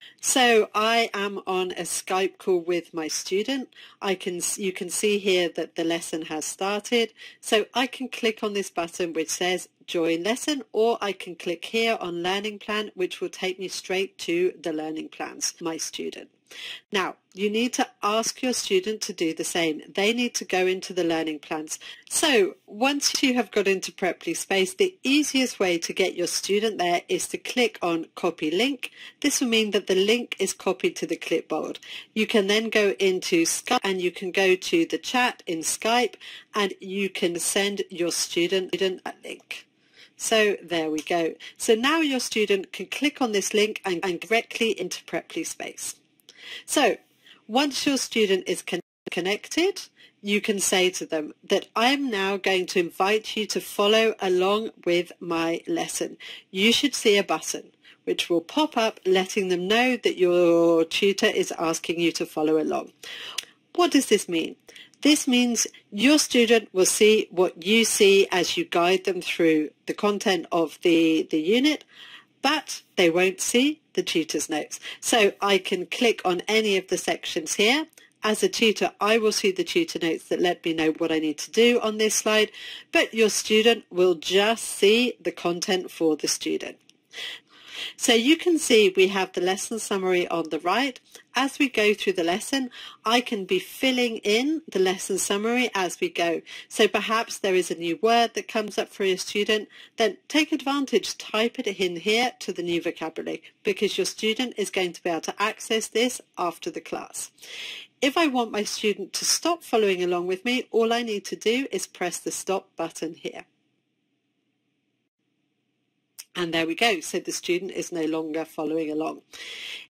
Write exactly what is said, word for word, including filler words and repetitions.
So I am on a Skype call with my student. I can, you can see here that the lesson has started. So I can click on this button which says join lesson, or I can click here on learning plan, which will take me straight to the learning plans, my student. Now, you need to ask your student to do the same. They need to go into the learning plans. So once you have got into Preply Space, the easiest way to get your student there is to click on copy link. This will mean that the link is copied to the clipboard. You can then go into Skype and you can go to the chat in Skype and you can send your student a link. So there we go. So now your student can click on this link and, and directly into Preply Space. So once your student is con connected, you can say to them that I'm now going to invite you to follow along with my lesson. You should see a button which will pop up letting them know that your tutor is asking you to follow along. What does this mean? This means your student will see what you see as you guide them through the content of the, the unit, but they won't see the tutor's notes. So I can click on any of the sections here. As a tutor, I will see the tutor notes that let me know what I need to do on this slide, but your student will just see the content for the student. So you can see we have the lesson summary on the right. As we go through the lesson, I can be filling in the lesson summary as we go. So perhaps there is a new word that comes up for your student, then take advantage, type it in here to the new vocabulary, because your student is going to be able to access this after the class. If I want my student to stop following along with me, all I need to do is press the stop button here. And there we go, so the student is no longer following along.